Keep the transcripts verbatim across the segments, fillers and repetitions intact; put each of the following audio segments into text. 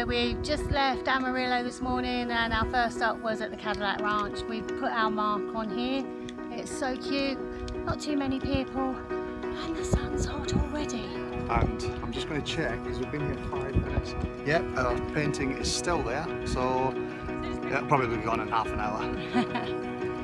we've just left Amarillo this morning and our first stop was at the Cadillac Ranch. We've put our mark on here. It's so cute, not too many people, and the sun's hot already. And I'm just going to check because we've been here five minutes. Yep, our painting is still there, so yeah, it'll probably be gone in half an hour.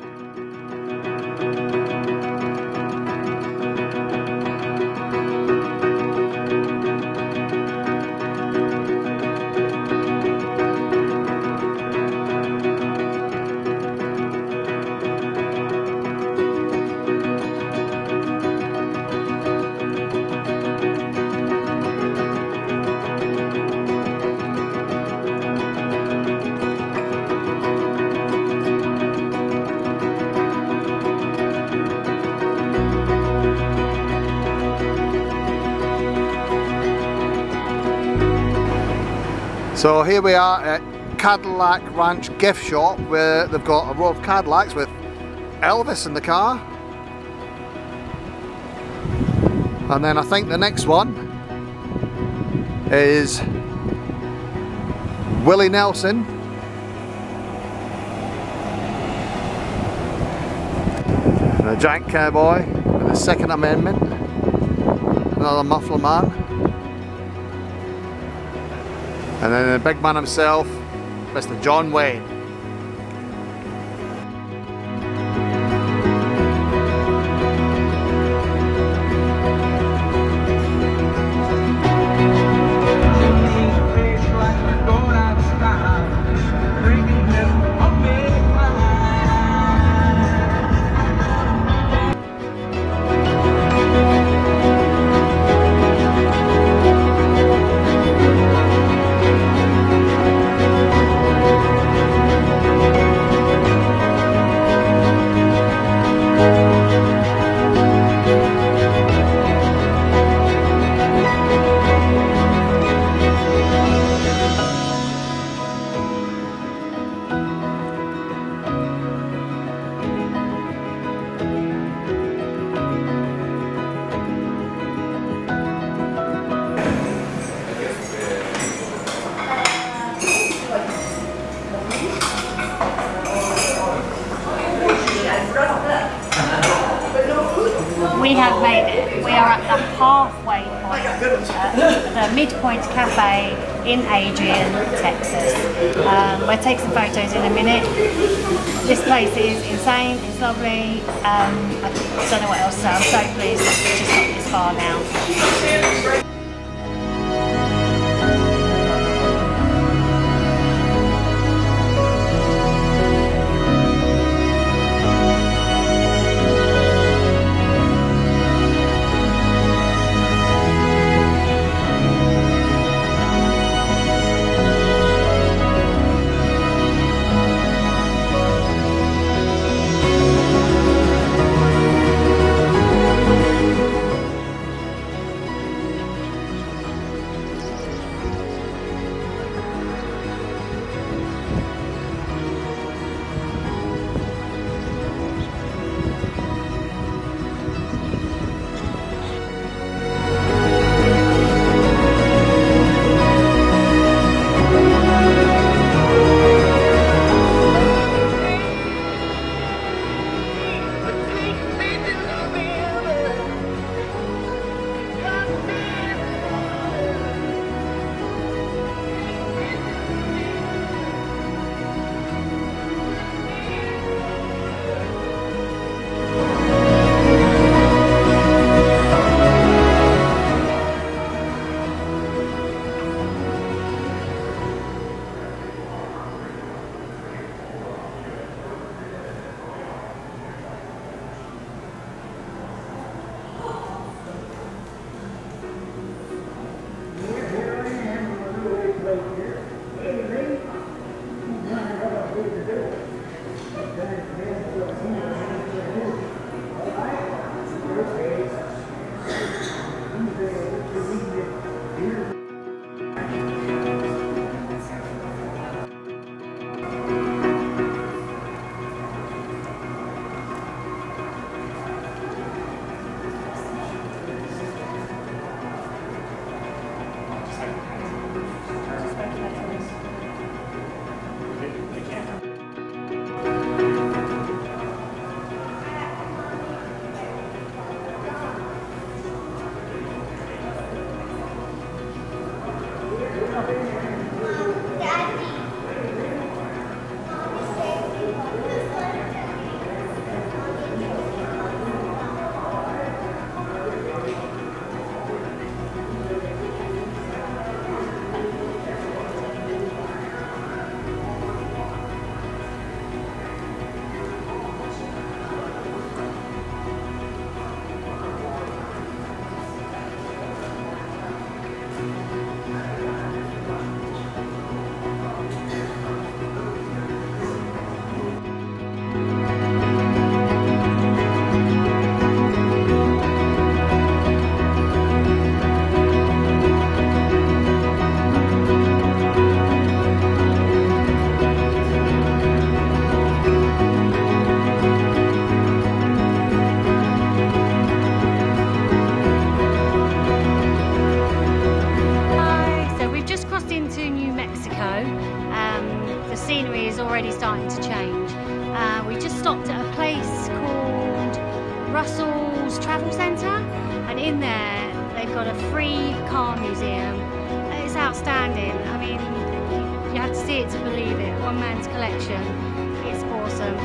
So here we are at Cadillac Ranch gift shop where they've got a row of Cadillacs with Elvis in the car. And then I think the next one is Willie Nelson. And a giant cowboy with the Second Amendment. Another muffler man. And then the big man himself, Mister John Wayne. We have made it. We are at the halfway point at the Midpoint Cafe in Adrian, Texas. Um, we'll take some photos in a minute. This place is insane, it's lovely. Um, I don't know what else to say. I'm so pleased that we've just got this far now. Scenery is already starting to change. Uh, we just stopped at a place called Russell's Travel Centre, and in there they've got a free car museum. It's outstanding. I mean, you have to see it to believe it. One man's collection. It's awesome.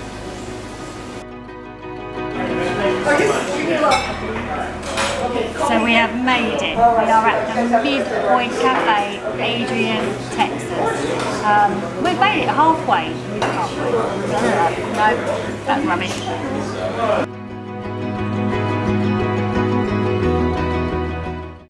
So So we have made it. We are at the Midpoint Cafe, Adrian, Texas. Um, we've made it halfway. halfway. No, that's rubbish.